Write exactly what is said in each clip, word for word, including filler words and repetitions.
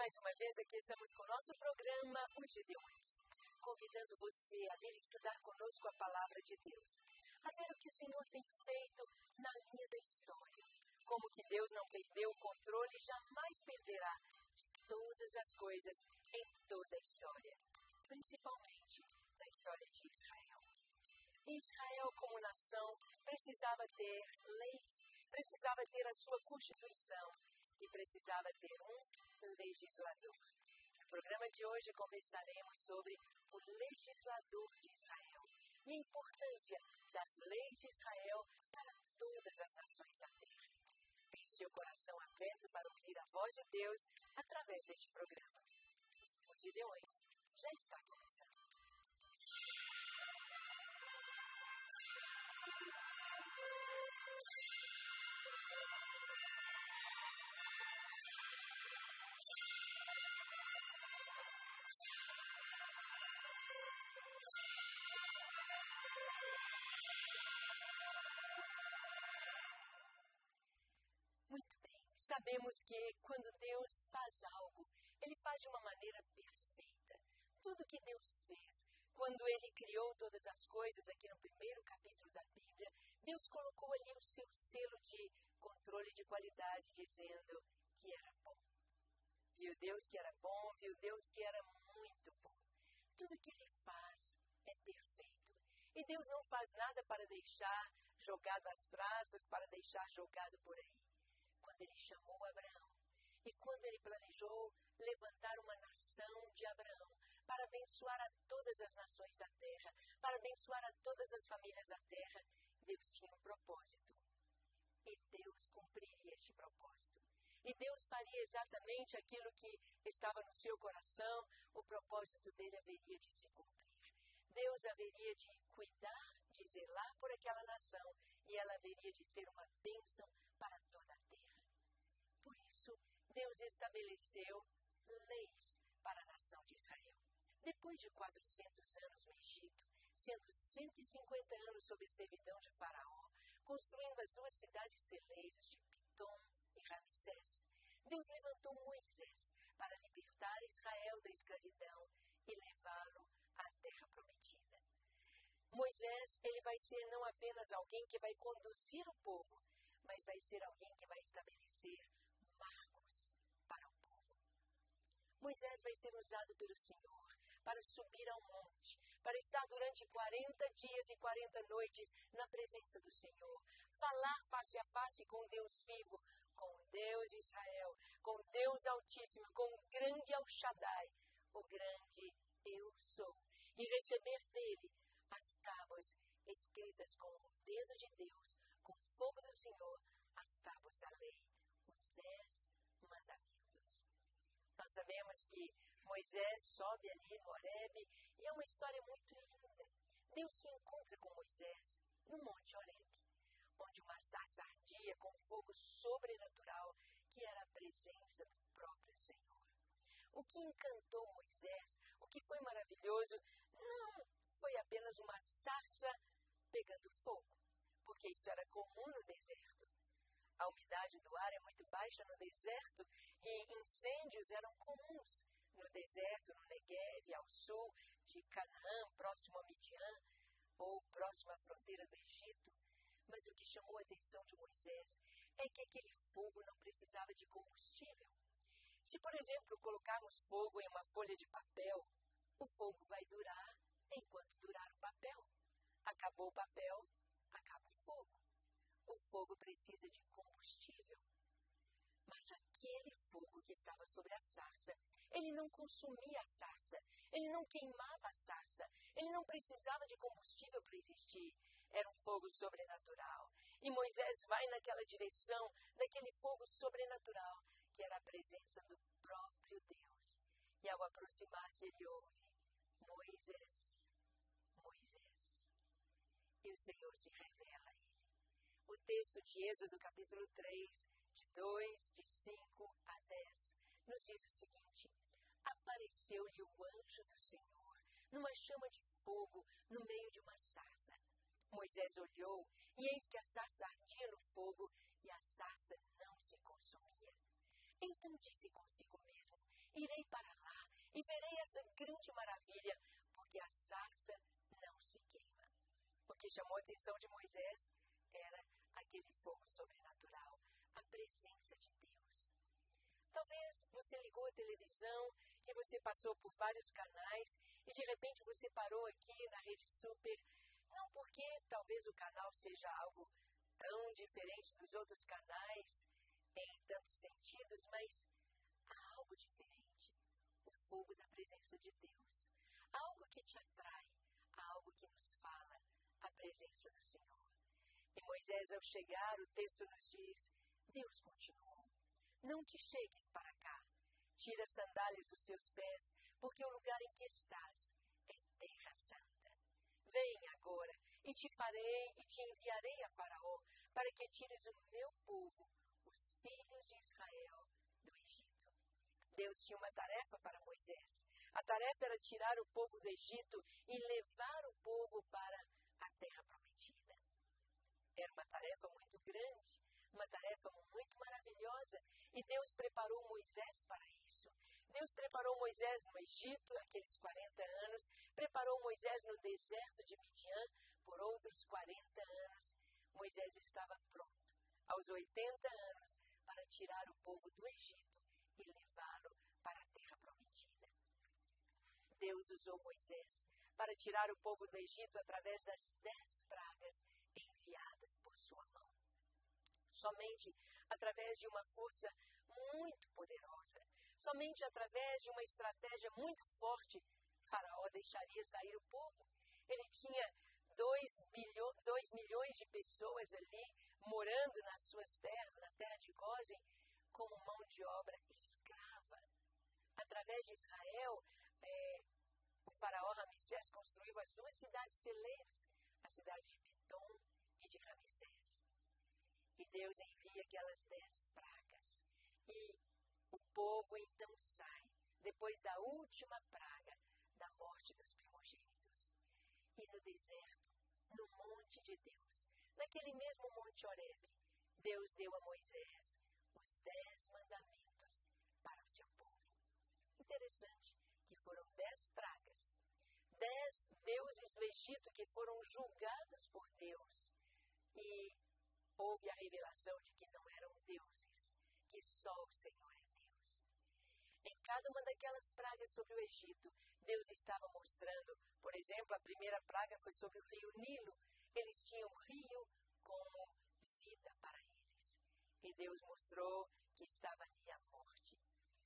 Mais uma vez aqui estamos com o nosso programa Os Gideões, convidando você a vir estudar conosco a palavra de Deus, a ver o que o Senhor tem feito na linha da história, como que Deus não perdeu o controle e jamais perderá de todas as coisas em toda a história, principalmente da história de Israel. Israel, como nação, precisava ter leis, precisava ter a sua constituição e precisava ter um legislador. No programa de hoje conversaremos sobre o legislador de Israel e a importância das leis de Israel para todas as nações da terra. Tenha seu coração aberto para ouvir a voz de Deus através deste programa. Os Gideões já está começando. Muito bem, sabemos que quando Deus faz algo, Ele faz de uma maneira perfeita. Tudo que Deus fez, quando Ele criou todas as coisas, aqui no primeiro capítulo da Bíblia, Deus colocou ali o seu selo de controle de qualidade, dizendo que era bom. Viu Deus que era bom, viu Deus que era muito bom. Tudo que Ele faz é perfeito. E Deus não faz nada para deixar jogado às traças, para deixar jogado por aí. Quando Ele chamou Abraão e quando Ele planejou levantar uma nação de Abraão para abençoar a todas as nações da terra, para abençoar a todas as famílias da terra, Deus tinha um propósito. E Deus cumpriria este propósito. E Deus faria exatamente aquilo que estava no seu coração, o propósito dele haveria de se cumprir. Deus haveria de cuidar, de zelar por aquela nação e ela haveria de ser uma bênção para toda a terra. Por isso, Deus estabeleceu leis para a nação de Israel. Depois de quatrocentos anos no Egito, sendo cento e cinquenta anos sob a servidão de Faraó, construindo as duas cidades celeiras de Pitom e Ramsés, Deus levantou Moisés para libertar Israel da escravidão e levá-lo à terra prometida. Moisés, ele vai ser não apenas alguém que vai conduzir o povo, mas vai ser alguém que vai estabelecer marcos para o povo. Moisés vai ser usado pelo Senhor para subir ao monte, para estar durante quarenta dias e quarenta noites na presença do Senhor, falar face a face com Deus vivo, com Deus de Israel, com Deus Altíssimo, com o grande El Shaddai, o grande Eu Sou, e receber dele as tábuas escritas com o dedo de Deus, com o fogo do Senhor, as tábuas da lei, os dez mandamentos. Nós sabemos que Moisés sobe ali no Horebe e é uma história muito linda. Deus se encontra com Moisés no Monte Horebe, onde uma sarça ardia com fogo sobrenatural, que era a presença do próprio Senhor. O que encantou Moisés, o que foi maravilhoso, não foi apenas uma sarça pegando fogo, porque isso era comum no deserto. A umidade do ar é muito baixa no deserto e incêndios eram comuns no deserto, no Negev, ao sul de Canaã, próximo a Midian ou próximo à fronteira do Egito. Mas o que chamou a atenção de Moisés é que aquele fogo não precisava de combustível. Se, por exemplo, colocarmos fogo em uma folha de papel, o fogo vai durar enquanto durar o papel. Acabou o papel, acaba o fogo. O fogo precisa de combustível. Mas aquele fogo que estava sobre a sarça, ele não consumia a sarça, ele não queimava a sarça, ele não precisava de combustível para existir. Era um fogo sobrenatural. E Moisés vai naquela direção, daquele fogo sobrenatural, que era a presença do próprio Deus. E ao aproximar-se, ele ouve: Moisés, Moisés. E o Senhor se revela a ele. O texto de Êxodo, capítulo três, de dois, de cinco a dez, nos diz o seguinte: apareceu-lhe o anjo do Senhor, numa chama de fogo, no meio de uma sarça. Moisés olhou, e eis que a sarça ardia no fogo, e a sarça não se consumia. Então disse consigo mesmo: irei para lá e verei essa grande maravilha, porque a sarça não se queima. O que chamou a atenção de Moisés era aquele fogo sobrenatural, a presença de Deus. Talvez você ligou a televisão e você passou por vários canais e de repente você parou aqui na Rede Super, não porque talvez o canal seja algo tão diferente dos outros canais em tantos sentidos, mas há algo diferente, o fogo da presença de Deus, algo que te atrai, algo que nos fala a presença do Senhor. E Moisés, ao chegar, o texto nos diz, Deus continuou: não te chegues para cá, tira as sandálias dos teus pés, porque o lugar em que estás é terra santa. Vem agora, e te farei e te enviarei a Faraó, para que tires o meu povo, os filhos de Israel, do Egito. Deus tinha uma tarefa para Moisés. A tarefa era tirar o povo do Egito e levar o povo para a terra prometida. Era uma tarefa muito grande, uma tarefa muito maravilhosa, e Deus preparou Moisés para isso. Deus preparou Moisés no Egito, aqueles quarenta anos, preparou Moisés no deserto de Midian por outros quarenta anos. Moisés estava pronto, aos oitenta anos, para tirar o povo do Egito e levá-lo para a terra prometida. Deus usou Moisés para tirar o povo do Egito através das dez pragas enviadas por sua mão. Somente através de uma força muito poderosa, somente através de uma estratégia muito forte, Faraó deixaria sair o povo. Ele tinha dois, bilhões, dois milhões de pessoas ali morando nas suas terras, na terra de Gósen, como mão de obra escrava. Através de Israel, é, o faraó Ramsés construiu as duas cidades celeiros, a cidade de Pitom e de Ramsés. E Deus envia aquelas dez pragas. E o povo então sai, depois da última praga, da morte dos primogênitos. E no deserto, no monte de Deus, naquele mesmo monte Horebe, Deus deu a Moisés os dez mandamentos para o seu povo. Interessante que foram dez pragas, dez deuses do Egito que foram julgados por Deus. E houve a revelação de que não eram deuses, que só o Senhor é Deus. Em cada uma daquelas pragas sobre o Egito, Deus estava mostrando, por exemplo, a primeira praga foi sobre o rio Nilo. Eles tinham um rio como vida para eles. E Deus mostrou que estava ali a morte.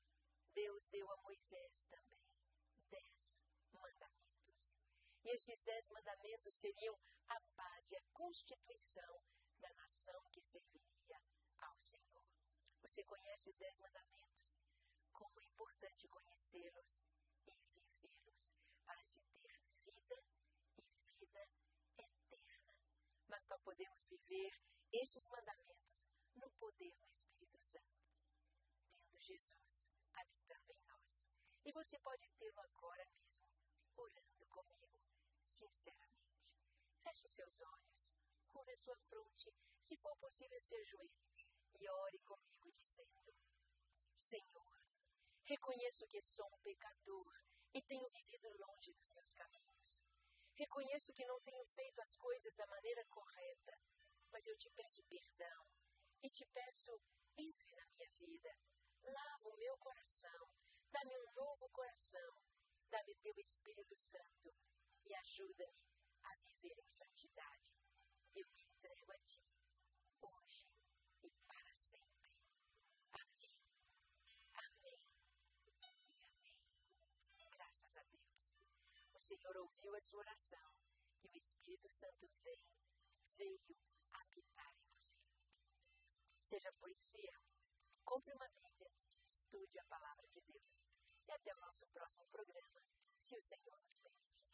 Deus deu a Moisés também dez mandamentos. E estes dez mandamentos seriam a base, a constituição da nação que serviria ao Senhor. Você conhece os dez mandamentos? Como é importante conhecê-los e vivê-los para se ter vida e vida eterna. Mas só podemos viver estes mandamentos no poder do Espírito Santo, tendo Jesus habitando em nós. E você pode tê-lo agora mesmo, orando comigo, sinceramente. Feche seus olhos, curva sua fronte, se for possível se ajoelhe e ore comigo dizendo: Senhor, reconheço que sou um pecador e tenho vivido longe dos teus caminhos. Reconheço que não tenho feito as coisas da maneira correta, mas eu te peço perdão e te peço, entre na minha vida, lava o meu coração, dá-me um novo coração, dá-me o teu Espírito Santo e ajuda-me a viver em santidade. Eu me entrego a ti, hoje e para sempre. Amém, amém e amém. Graças a Deus. O Senhor ouviu a sua oração e o Espírito Santo vem, veio habitar em você. Seja, pois, fiel. Compre uma Bíblia, estude a Palavra de Deus. E até o nosso próximo programa, se o Senhor nos permitir.